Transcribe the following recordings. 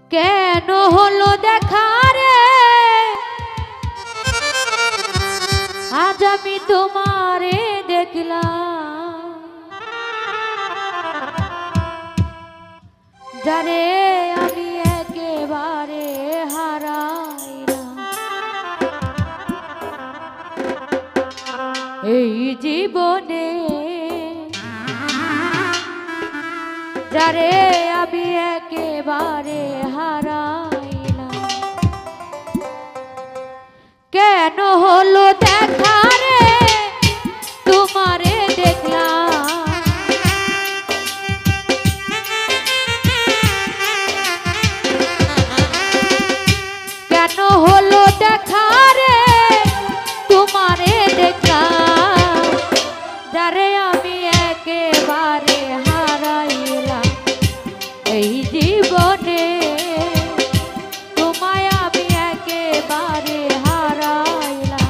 কেন হলো দেখা রে আজ আমি তোমারে দেখলাম যারে আমি একেবারে হারাইলাম এই জীবনে যারে আমি একেবারে হারাইলাম কেন হলো দেখা রে তোমারে দেখলাম কেন হলো দেখা রে তোমারে দেখলাম যারে আমি একেবারে হারাইলাম এই জীবনে তোমায় আমি একেবারে হারাইলাম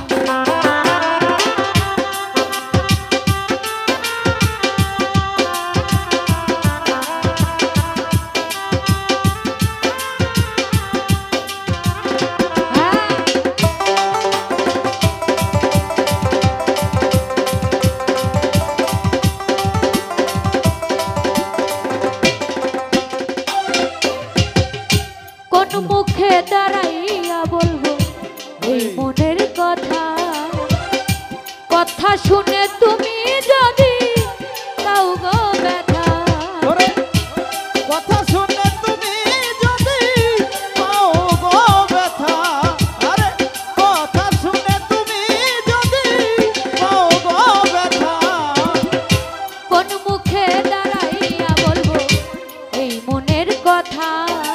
কোন মুখে দাঁড়াইয়া বলবো এই মনের কথা কথা শুনে তুমি যদি তাও গো ব্যথা কথা শুনে তুমি যদি পাও গো ব্যথা আরে কথা শুনে তুমি যদি পাও গো ব্যথা কোন মুখে দাঁড়াইয়া বলবো এই মনের কথা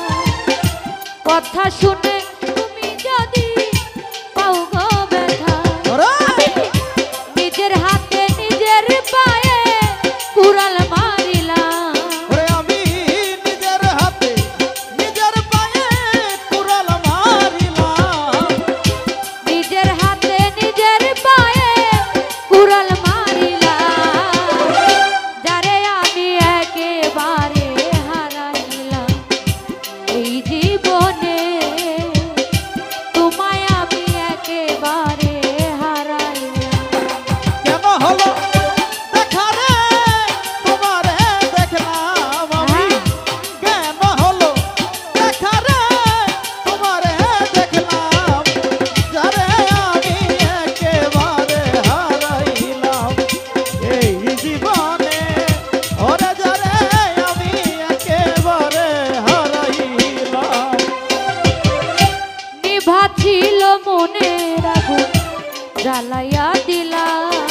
কথা শুনে তুমি যদি পাও গো ব্যথা আমি নিজের হাতে নিজের পায়ে কুড়াল মারিলাম ওরে আমি নিজের হাতে নিজের পায়ে কুড়াল মারিলাম নিজের হাতে নিজের পায়ে কুড়াল মারিলাম যারে আমি একেবারে হারাইলাম এই জীবনে তোমায় আমি একেবারে হারাইলাম কেন হলো দেখা রে তোমারে দেখলাম আমি কেন হলো দেখা রে তোমারে দেখলাম যারে আমি একেবারে হারাইলাম এই জীবনে ওরে যারে আমি একেবারে হারাইলাম নিভা ছিল মনের আগুন জ্বালাইয়া দিলা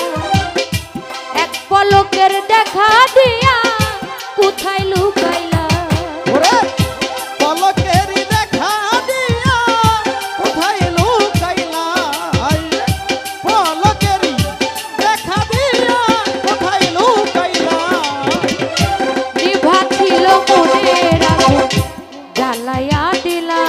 এক পলকের দেখা দিয়া কোথায় লুকাইলা ওরে পলকেরই দেখা দিয়া কোথায় লুকাইলা আইরে পলকেরই দেখা দিয়া কোথায় লুকাইলা নিভা ছিল মনের আগুন জ্বালাইয়া দিলা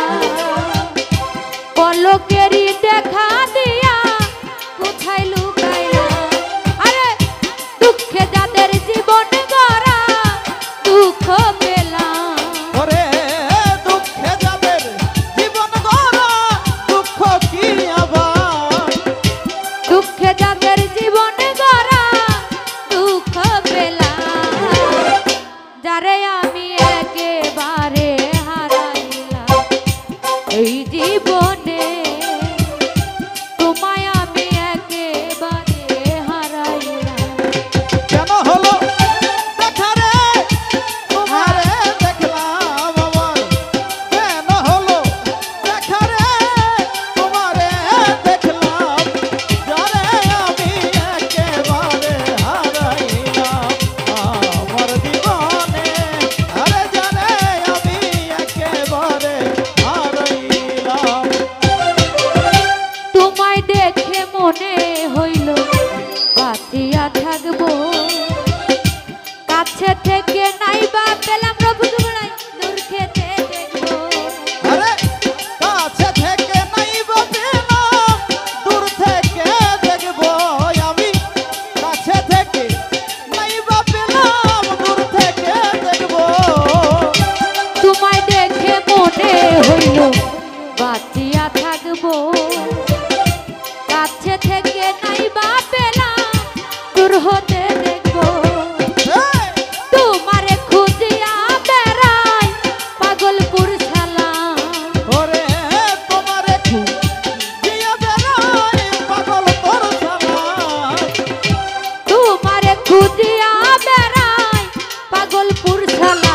পলকেরই দেখা দিয়া কোথায় লুকাইলা আরে দুঃখে যাদের জীবন গড়া দুঃখ পেলাম ওরে দুঃখে যাদের জীবন গড়া দুঃখ কি আবার দুঃখে যাদের জীবন গড়া দুঃখ পেলাম যারে আমি একেবারে হারাইলাম এই জীবনে তোমায় আমি একেবারে হারাইলাম কেন হলো দেখা রে তোমারে দেখলাম আমার কেন হলো দেখা রে তোমারে দেখলাম যারে আমি একেবারে হারাইলাম আমার জীবনে আরে পুরসালা